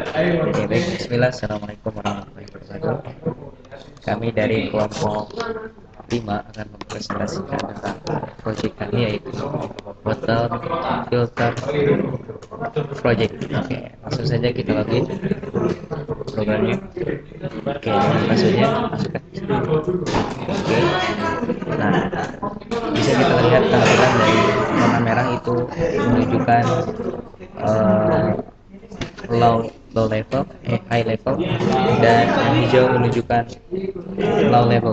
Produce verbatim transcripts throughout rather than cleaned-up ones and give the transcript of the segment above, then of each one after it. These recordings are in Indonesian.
Oke, baik. Bismillah. Assalamualaikum warahmatullahi wabarakatuh. Kami dari kelompok lima akan mempresentasikan tentang proyek kami, yaitu bottle filter project. Oke, langsung saja kita login programnya. Oke, dengan passwordnya masukkan. Oke. Nah, bisa kita lihat tampilan dari warna merah itu menunjukkan uh, low low level, eh, high level, dan yang hijau menunjukkan low level.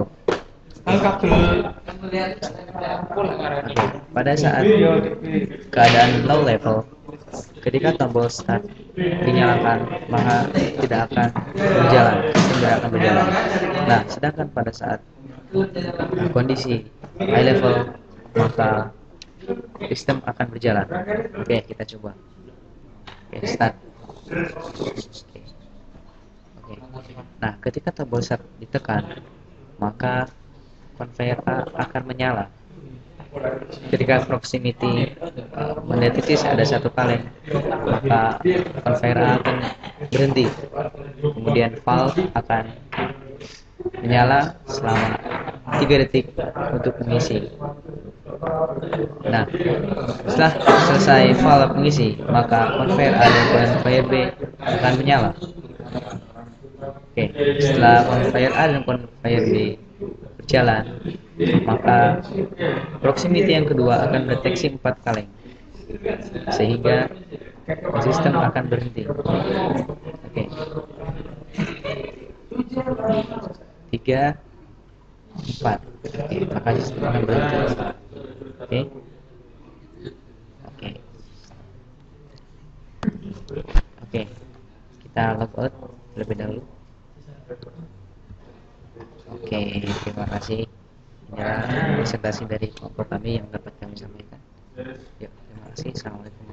Oke, pada saat keadaan low level, ketika tombol start dinyalakan, maka tidak akan berjalan, sistem tidak akan berjalan. Nah, sedangkan pada saat kondisi high level, maka sistem akan berjalan. Oke, kita coba. Oke, start. Oke. Oke. Nah, ketika tombol start ditekan, maka conveyor A akan menyala. Ketika proximity uh, mendeteksi ada satu kaleng, maka conveyor A akan berhenti. Kemudian valve akan menyala selama tiga detik untuk mengisi. Nah, setelah selesai valve mengisi, maka conveyor A dan conveyor B akan menyala. Oke, setelah conveyor A dan conveyor B berjalan, maka proximity yang kedua akan mendeteksi empat kaleng, sehingga sistem akan berhenti. Oke, tiga, empat. Oke, maka sistem akan berhenti. Oke, oke, oke. Kita log out terlebih dahulu. Oke, terima kasih. Inilah presentasi dari kelompok kami yang dapat kami sampaikan. Yuk, terima kasih. Assalamualaikum.